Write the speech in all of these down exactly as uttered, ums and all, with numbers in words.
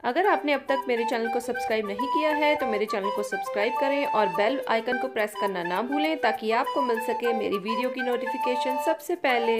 अगर आपने अब तक मेरे चैनल को सब्सक्राइब नहीं किया है तो मेरे चैनल को सब्सक्राइब करें और बेल आइकन को प्रेस करना ना भूलें ताकि आपको मिल सके मेरी वीडियो की नोटिफिकेशन सबसे पहले।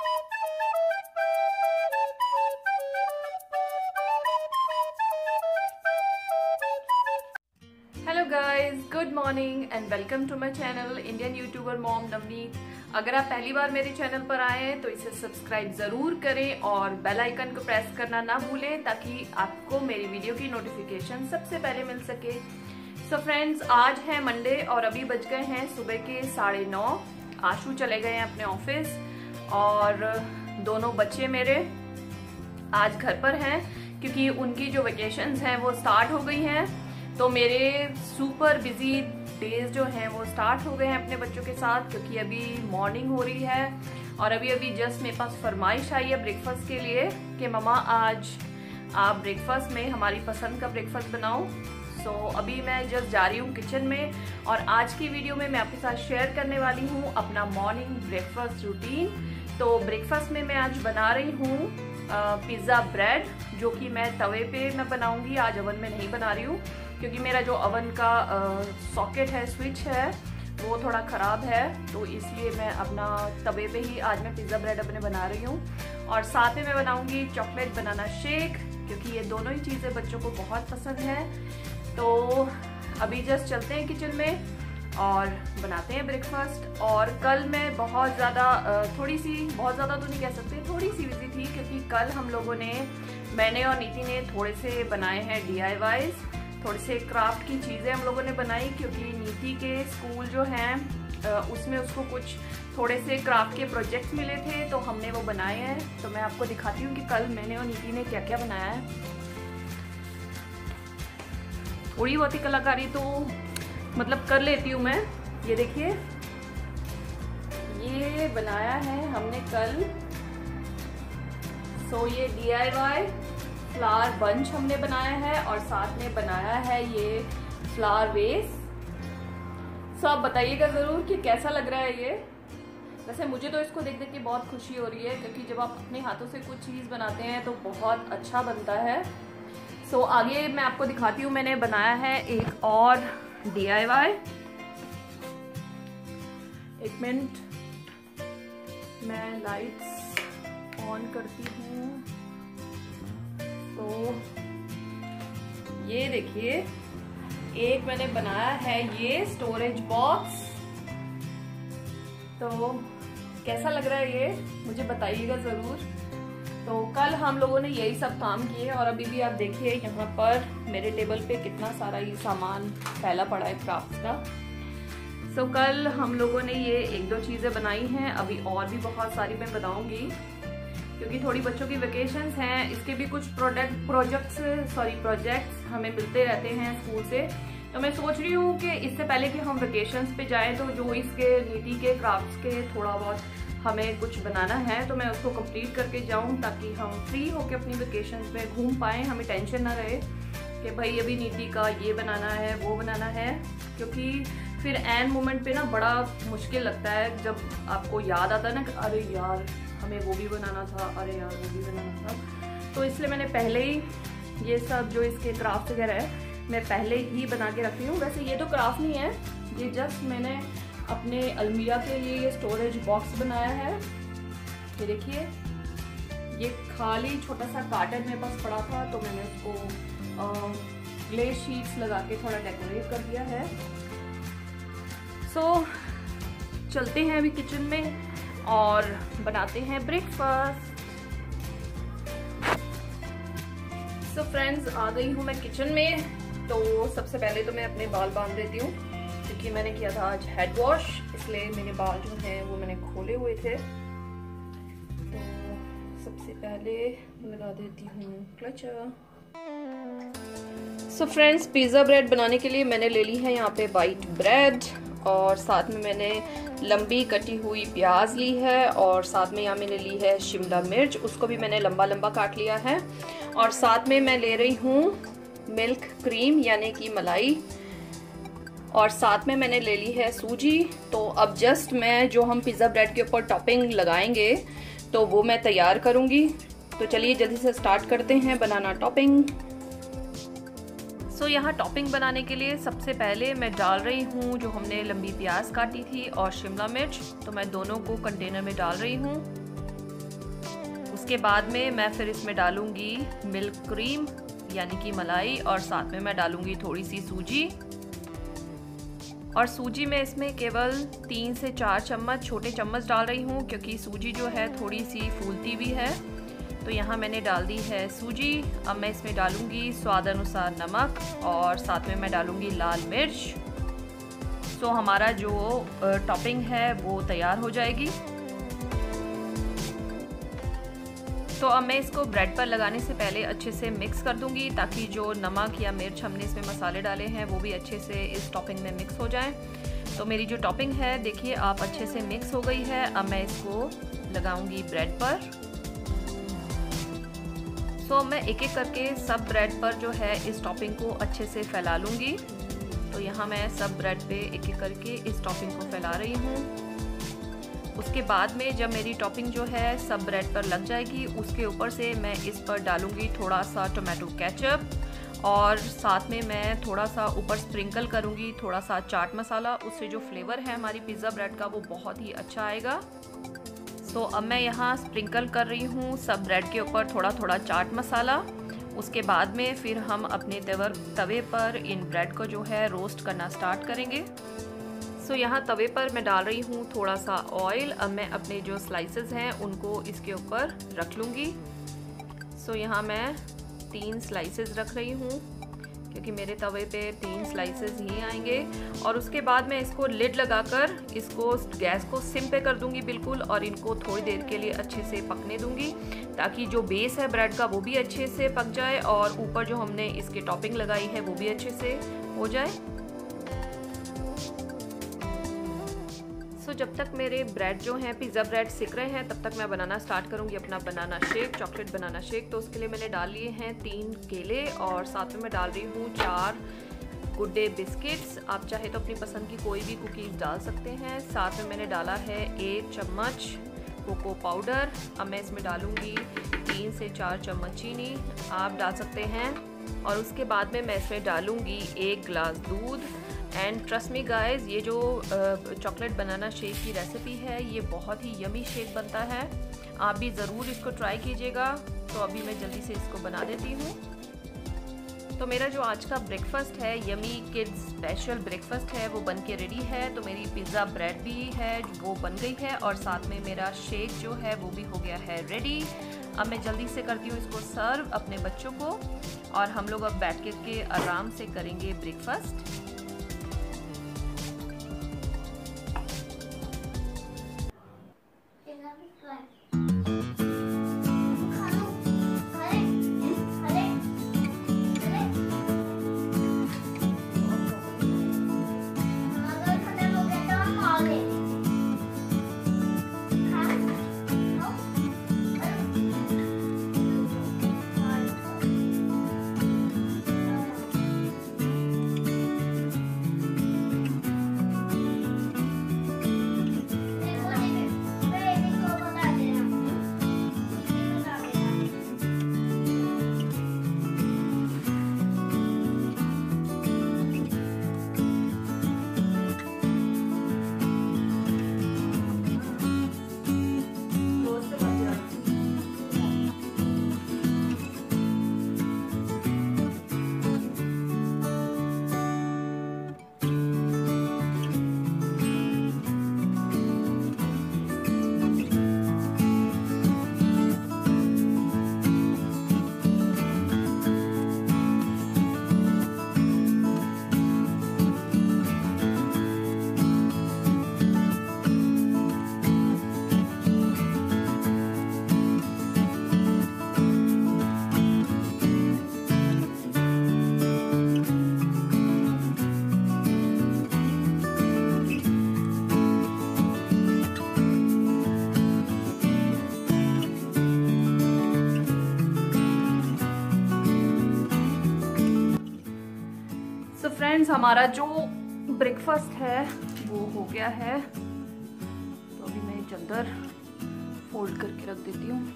Hello guys, good morning and welcome to my channel Indian YouTuber mom Navneet. अगर आप पहली बार मेरे चैनल पर आए हैं तो इसे सब्सक्राइब जरूर करें और बेल आइकन को प्रेस करना ना भूलें ताकि आपको मेरी वीडियो की नोटिफिकेशन सबसे पहले मिल सके। सो so फ्रेंड्स, आज है मंडे और अभी बज गए हैं सुबह के साढ़े नौ। आशु चले गए हैं अपने ऑफिस और दोनों बच्चे मेरे आज घर पर हैं क्योंकि उनकी जो वेकेशंस हैं वो स्टार्ट हो गई हैं। तो मेरे सुपर बिजी डेज जो हैं वो स्टार्ट हो गए हैं अपने बच्चों के साथ, क्योंकि अभी मॉर्निंग हो रही है और अभी अभी जस्ट मेरे पास फरमाइश आई है ब्रेकफास्ट के लिए कि मम्मा आज आप ब्रेकफास्ट में हमारी पसंद का ब्रेकफास्ट बनाओ। सो so, अभी मैं जस्ट जा रही हूँ किचन में और आज की वीडियो में मैं आपके साथ शेयर करने वाली हूँ अपना मॉर्निंग ब्रेकफास्ट रूटीन। तो ब्रेकफास्ट में मैं आज बना रही हूँ पिज़्ज़ा ब्रेड, जो कि मैं तवे पे मैं बनाऊंगी, आज ओवन में नहीं बना रही हूँ क्योंकि मेरा जो ओवन का सॉकेट है, स्विच है, वो थोड़ा ख़राब है, तो इसलिए मैं अपना तवे पे ही आज मैं पिज़्ज़ा ब्रेड अपने बना रही हूँ। और साथ में मैं बनाऊंगी चॉकलेट बनाना शेक, क्योंकि ये दोनों ही चीज़ें बच्चों को बहुत पसंद है। तो अभी जस्ट चलते हैं किचन में और बनाते हैं ब्रेकफास्ट। और कल मैं बहुत ज़्यादा थोड़ी सी बहुत ज़्यादा तो नहीं कह सकते, थोड़ी सी बिजी थी क्योंकि कल हम लोगों ने मैंने और नीति ने थोड़े से बनाए हैं डी आई वाईज, थोड़े से क्राफ्ट की चीज़ें हम लोगों ने बनाई, क्योंकि नीति के स्कूल जो हैं उसमें उसको कुछ थोड़े से क्राफ्ट के प्रोजेक्ट्स मिले थे तो हमने वो बनाए हैं। तो मैं आपको दिखाती हूँ कि कल मैंने और नीति ने क्या क्या बनाया है। थोड़ी बहुत ही कलाकारी तो मतलब कर लेती हूँ मैं। ये देखिए, ये बनाया है हमने कल। सो ये D I Y flower bunch हमने बनाया है और साथ में बनाया है ये फ्लावर वेस। सो आप बताइएगा ज़रूर कि कैसा लग रहा है ये। वैसे मुझे तो इसको देख देख के बहुत खुशी हो रही है क्योंकि जब आप अपने हाथों से कुछ चीज़ बनाते हैं तो बहुत अच्छा बनता है। सो so, आगे मैं आपको दिखाती हूँ, मैंने बनाया है एक और डी आई वाई। एक मिनट, मैं लाइट्स ऑन करती हूँ। तो ये देखिए, एक मैंने बनाया है ये स्टोरेज बॉक्स। तो कैसा लग रहा है ये, मुझे बताइएगा ज़रूर। तो कल हम लोगों ने यही सब काम किए और अभी भी आप देखिए यहाँ पर मेरे टेबल पे कितना सारा ये सामान फैला पड़ा है क्राफ्ट का। सो so, कल हम लोगों ने ये एक दो चीज़ें बनाई हैं, अभी और भी बहुत सारी मैं बनाऊंगी क्योंकि थोड़ी बच्चों की वेकेशंस हैं। इसके भी कुछ प्रोडक्ट प्रोजेक्ट्स सॉरी प्रोजेक्ट्स हमें मिलते रहते हैं स्कूल से। तो मैं सोच रही हूँ कि इससे पहले कि हम वेकेशंस पे जाएं तो जो इसके नीति के क्राफ्ट्स के थोड़ा बहुत हमें कुछ बनाना है तो मैं उसको कंप्लीट करके जाऊं ताकि हम फ्री होकर अपनी वेकेशंस में घूम पाएँ, हमें टेंशन ना रहे कि भाई अभी नीति का ये बनाना है वो बनाना है। क्योंकि फिर एंड मोमेंट पे ना बड़ा मुश्किल लगता है जब आपको याद आता है ना कि अरे यार हमें वो भी बनाना था, अरे यार वो भी बनाना था। तो इसलिए मैंने पहले ही ये सब जो इसके क्राफ्ट वगैरह है मैं पहले ही बना के रखती हूँ। वैसे ये तो क्राफ्ट नहीं है, ये जस्ट मैंने अपने अलमीरा के लिए ये स्टोरेज बॉक्स बनाया है। ये देखिए, ये खाली छोटा सा कार्टन मेरे पास पड़ा था तो मैंने उसको ग्लेज शीट्स लगा के थोड़ा डेकोरेट कर दिया है। सो so, चलते हैं अभी किचन में और बनाते हैं ब्रेकफास्ट। सो फ्रेंड्स, आ गई हूँ मैं किचन में। तो सबसे पहले तो मैं अपने बाल बांध देती हूँ क्योंकि मैंने किया था आज हेड वॉश, इसलिए मेरे बाल जो हैं वो मैंने खोले हुए थे। तो सबसे पहले लगा देती हूँ क्लचर। सो फ्रेंड्स, पिज़्ज़ा ब्रेड बनाने के लिए मैंने ले ली है यहाँ पे वाइट ब्रेड और साथ में मैंने लंबी कटी हुई प्याज ली है और साथ में यहाँ मैंने ली है शिमला मिर्च, उसको भी मैंने लंबा लंबा काट लिया है। और साथ में मैं ले रही हूँ मिल्क क्रीम यानी कि मलाई और साथ में मैंने ले ली है सूजी। तो अब जस्ट मैं जो हम पिज़्ज़ा ब्रेड के ऊपर टॉपिंग लगाएंगे तो वो मैं तैयार करूँगी। तो चलिए जल्दी से स्टार्ट करते हैं बनाना टॉपिंग। सो so, यहाँ टॉपिंग बनाने के लिए सबसे पहले मैं डाल रही हूँ जो हमने लंबी प्याज काटी थी और शिमला मिर्च, तो मैं दोनों को कंटेनर में डाल रही हूँ। उसके बाद में मैं फिर इसमें डालूँगी मिल्क क्रीम यानी कि मलाई, और साथ में मैं डालूँगी थोड़ी सी सूजी। और सूजी में इसमें केवल तीन से चार चम्मच छोटे चम्मच डाल रही हूँ, क्योंकि सूजी जो है थोड़ी सी फूलती भी है। तो यहाँ मैंने डाल दी है सूजी। अब मैं इसमें डालूँगी स्वाद अनुसार नमक और साथ में मैं डालूँगी लाल मिर्च। तो हमारा जो टॉपिंग है वो तैयार हो जाएगी। तो अब मैं इसको ब्रेड पर लगाने से पहले अच्छे से मिक्स कर दूंगी, ताकि जो नमक या मिर्च हमने इसमें मसाले डाले हैं वो भी अच्छे से इस टॉपिंग में मिक्स हो जाएं। तो मेरी जो टॉपिंग है देखिए आप अच्छे से मिक्स हो गई है। अब मैं इसको लगाऊंगी ब्रेड पर। सो मैं एक एक करके सब ब्रेड पर जो है इस टॉपिंग को अच्छे से फैला लूँगी। तो यहाँ मैं सब ब्रेड पे एक एक करके इस टॉपिंग को फैला रही हूँ। उसके बाद में जब मेरी टॉपिंग जो है सब ब्रेड पर लग जाएगी, उसके ऊपर से मैं इस पर डालूँगी थोड़ा सा टोमेटो केचप, और साथ में मैं थोड़ा सा ऊपर स्प्रिंकल करूँगी थोड़ा सा चाट मसाला। उससे जो फ्लेवर है हमारी पिज़्ज़ा ब्रेड का वो बहुत ही अच्छा आएगा। सो so, अब मैं यहाँ स्प्रिंकल कर रही हूँ सब ब्रेड के ऊपर थोड़ा थोड़ा चाट मसाला। उसके बाद में फिर हम अपने तवर तवे पर इन ब्रेड को जो है रोस्ट करना स्टार्ट करेंगे। सो so, यहाँ तवे पर मैं डाल रही हूँ थोड़ा सा ऑयल। अब मैं अपने जो स्लाइसेस हैं उनको इसके ऊपर रख लूँगी। सो so, यहाँ मैं तीन स्लाइसेस रख रही हूँ, क्योंकि मेरे तवे पे तीन स्लाइसेस ही आएंगे। और उसके बाद मैं इसको लिड लगाकर इसको गैस को सिम पे कर दूंगी बिल्कुल, और इनको थोड़ी देर के लिए अच्छे से पकने दूंगी, ताकि जो बेस है ब्रेड का वो भी अच्छे से पक जाए और ऊपर जो हमने इसकी टॉपिंग लगाई है वो भी अच्छे से हो जाए। सो जब तक मेरे ब्रेड जो हैं पिज़्ज़ा ब्रेड सिक रहे हैं, तब तक मैं बनाना स्टार्ट करूंगी अपना banana shake, chocolate banana shake. तो उसके लिए मैंने डाल लिए हैं तीन केले, और साथ में मैं डाल रही हूँ चार गुड डे बिस्किट्स। आप चाहे तो अपनी पसंद की कोई भी कुकीज़ डाल सकते हैं। साथ में मैंने डाला है एक चम्मच कोको पाउडर। अब मैं इसमें डालूँगी तीन से चार चम्मच चीनी, आप डाल सकते हैं। और उसके बाद में मैं इसमें डालूँगी एक गिलास दूध। एंड ट्रस्ट मी गाइस, ये जो चॉकलेट बनाना शेक की रेसिपी है ये बहुत ही यमी शेक बनता है, आप भी ज़रूर इसको ट्राई कीजिएगा। तो अभी मैं जल्दी से इसको बना देती हूँ। तो मेरा जो आज का ब्रेकफास्ट है, यमी किड्स स्पेशल ब्रेकफास्ट है, वो बन के रेडी है। तो मेरी पिज़्ज़ा ब्रेड भी है वो बन गई है, और साथ में मेरा शेक जो है वो भी हो गया है रेडी। अब मैं जल्दी से करती हूँ इसको सर्व अपने बच्चों को, और हम लोग अब बैठ के आराम से करेंगे ब्रेकफास्ट। फ्रेंड्स, हमारा जो ब्रेकफास्ट है वो हो गया है। तो अभी मैं चादर फोल्ड करके रख देती हूँ।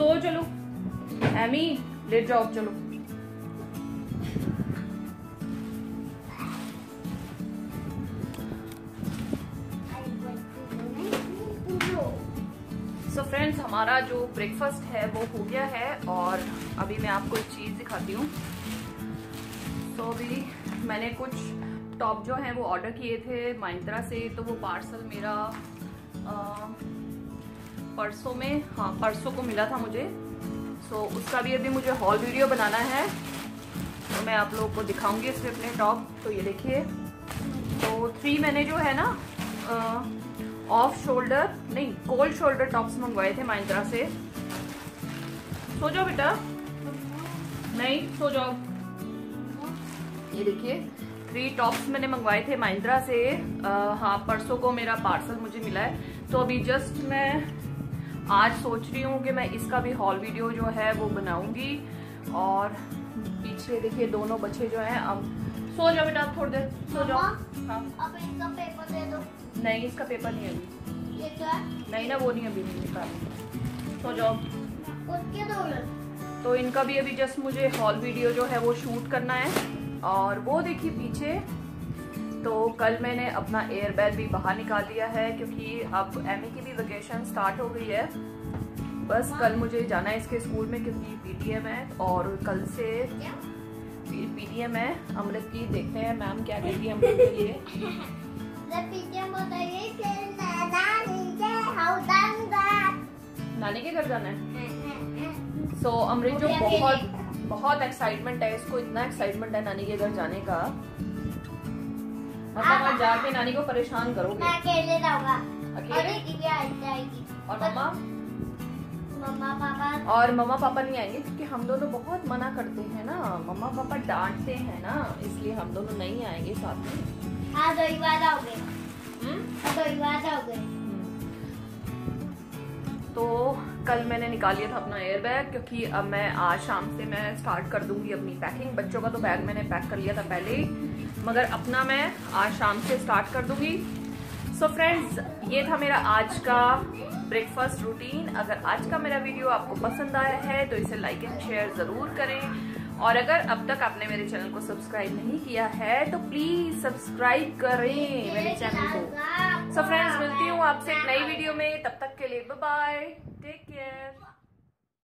सो चलो एमी, लेट जाओ चलो। सो फ्रेंड्स, हमारा जो ब्रेकफास्ट है वो हो गया है और अभी मैं आपको एक चीज़ दिखाती हूँ। तो अभी मैंने कुछ टॉप जो हैं वो ऑर्डर किए थे माइंत्रा से, तो वो पार्सल मेरा आ, परसों में, हाँ परसों को मिला था मुझे। सो उसका भी अभी मुझे हॉल वीडियो बनाना है, तो मैं आप लोगों को दिखाऊंगी इसमें अपने टॉप। तो ये देखिए, तो थ्री मैंने जो है ना आ, ऑफ शोल्डर नहीं कोल्ड शोल्डर टॉप्स मंगवाए थे माइंत्रा से। सो जाओ बेटा, नहीं सो जाओ। ये देखिए, थ्री टॉप्स मैंने मंगवाए थे माइंत्रा से। आ, हाँ परसों को मेरा पार्सल मुझे मिला है। तो अभी जस्ट मैं आज सोच रही हूँ कि मैं इसका भी हॉल वीडियो जो है वो बनाऊंगी। और पीछे देखिए दोनों बच्चे जो हैं, अब सो जाओ बेटा थोड़ी देर, सो जाओ। हाँ अब इसका पेपर दे दो। नहीं इसका पेपर नहीं अभी, ये क्या है? नहीं ना वो नहीं अभी नहीं निकाली, सो जाओ। उसके दो। तो इनका भी अभी जस्ट मुझे हॉल वीडियो जो है वो शूट करना है। और वो देखिए पीछे, तो कल मैंने अपना एयर बैग भी बाहर निकाल लिया है क्योंकि अब एमी की भी वेकेशन स्टार्ट हो गई है। बस कल मुझे जाना है इसके स्कूल में क्योंकि पीटीएम है और कल से पीटीएम है अमृत की। देखते हैं मैम क्या कहती है अमृत के लिए। नानी के घर जाना है। सो so, अमृत जो बहुत बहुत एक्साइटमेंट है, इसको इतना एक्साइटमेंट है नानी के घर जाने का, मतलब वहाँ जाके नानी को परेशान करोगे। मैं अकेले जाऊंगा, अकेले दीदी आ जाएगी और मम्मा मम्मा पापा और मम्मा पापा नहीं आएंगे क्योंकि हम दोनों बहुत मना करते हैं ना, मम्मा पापा डांटते हैं ना, इसलिए हम दोनों नहीं आएंगे साथ में। हाँ दो ही बार आओगे, दो ही बार आओगे। तो कल मैंने निकाल लिया था अपना एयर बैग क्योंकि अब मैं आज शाम से मैं स्टार्ट कर दूंगी अपनी पैकिंग। बच्चों का तो बैग मैंने पैक कर लिया था पहले ही, मगर अपना मैं आज शाम से स्टार्ट कर दूंगी। सो so फ्रेंड्स, ये था मेरा आज का ब्रेकफास्ट रूटीन। अगर आज का मेरा वीडियो आपको पसंद आया है तो इसे लाइक एंड शेयर जरूर करें, और अगर अब तक आपने मेरे चैनल को सब्सक्राइब नहीं किया है तो प्लीज सब्सक्राइब करें मेरे चैनल को। सो फ्रेंड्स, मिलती हूँ आपसे एक नई वीडियो में, तब तक के लिए बाय बाय, टेक केयर।